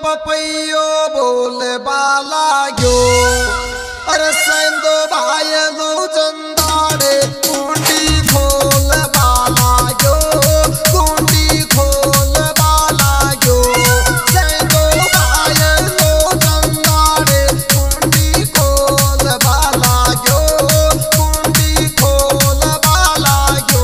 पपैयो बोल बाला गयो अरे संदो भाई लो चंदाड़े कुंडी खोल बाला गयो कुंडी खोल बाला गयो संदो भाई लो चंदाड़े कुंडी खोल बाला गयो कुंडी खोल बाला गयो।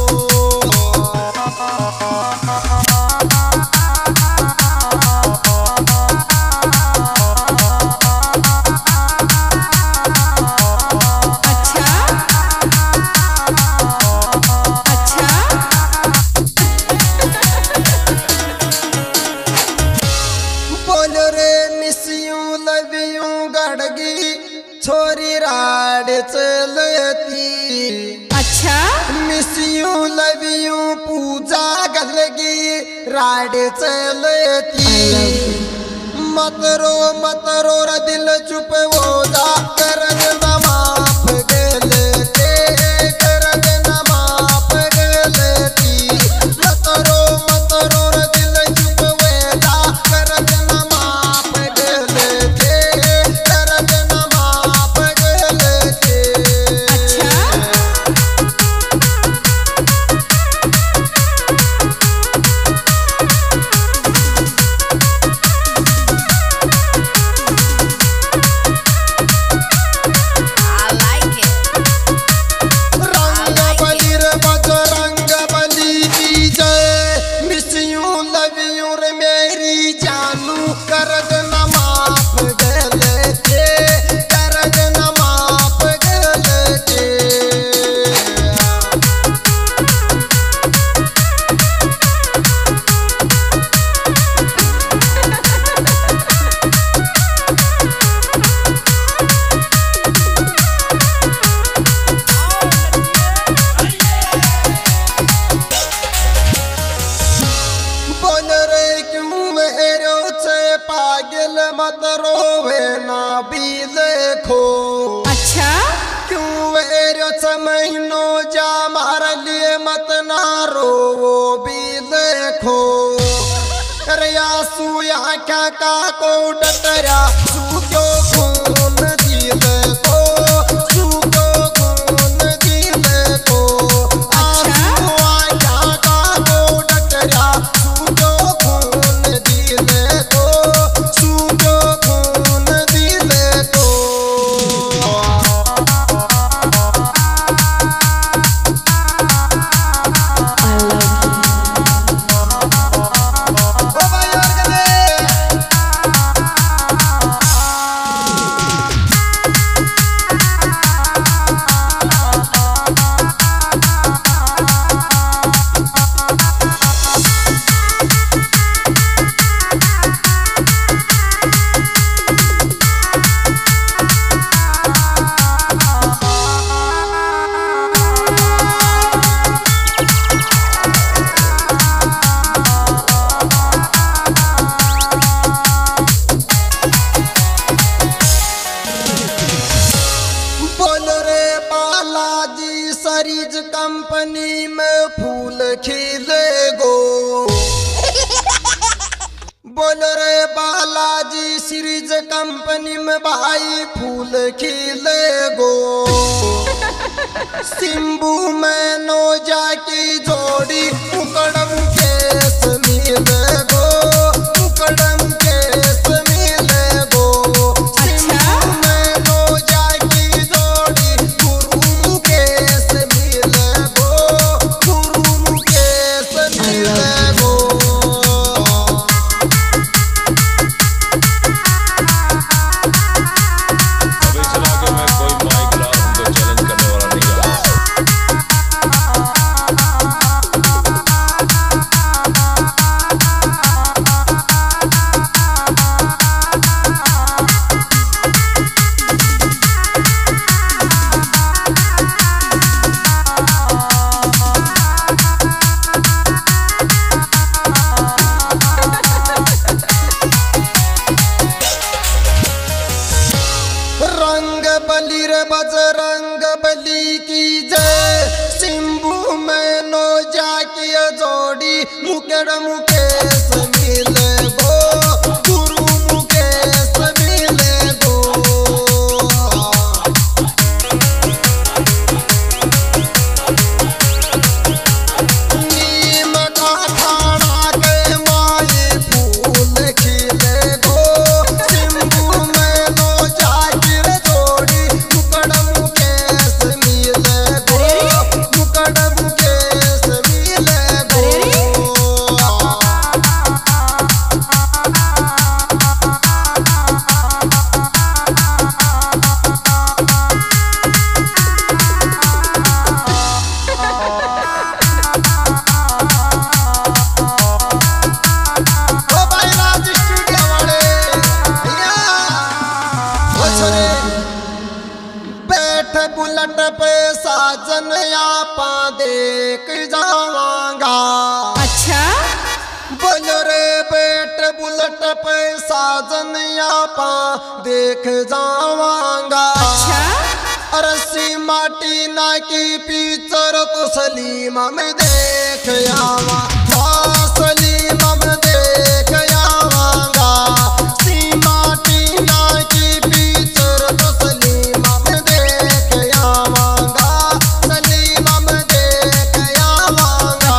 छोरी राड चलती अच्छा miss you love you Puja गलगी राड चलती मत रो रा दिल चुप हो जा करन ना माफ गलती करन ना माफ गलती मत रो रा दिल चुप हो जा करन ना माफ गलती करन ना माफ गलती। अच्छा पागल मत रोवे ना भी देखो अच्छा क्यों वेरो महीनों जा मार लिए मत ना रो वो भी देखो अरे आंसू यहाँ क्या का को डटरा सूखो खून दिल को सूखो खून दिल को आंसू यहाँ का को डटरा सूखो खून दिल को सूखो खून दिल को। सरीज कंपनी में फूल खिले गो बोलो रे बालाजी सीरीज कंपनी में भाई फूल खिले गो सिंबू में नोजा की जोड़ी मुकड़म केस मिले गो मुकड़म केस मिले गो सिंबू में नोजा की जोड़ी गुरु केस मिले गो गुरु केस मिले गो। बजरंग बली की जय सिंबू में नोजा की जोड़ी मुकेश मिले गो गुरु सट पे साजन आपा देख जावांगा। अरे सीमा टीना की पिक्चर तो सलीमा में देख आवा, सलीमा में देख आवांगा। सीमा टीना की पिक्चर तो सलीमा में देख आवांगा, सलीमा में देख आवांगा।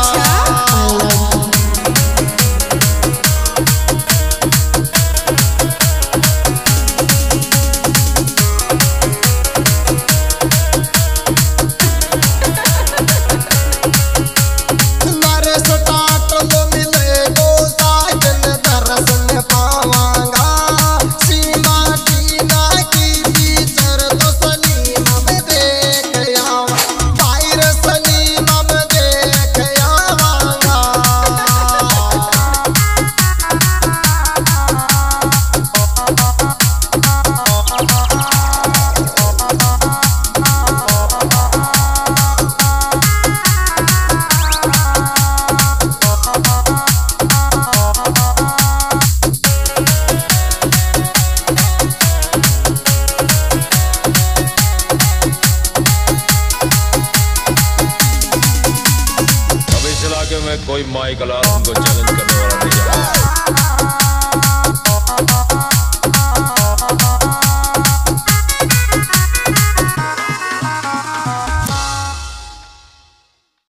कोई माई कला उनको चैलेंज करने वाला नहीं है।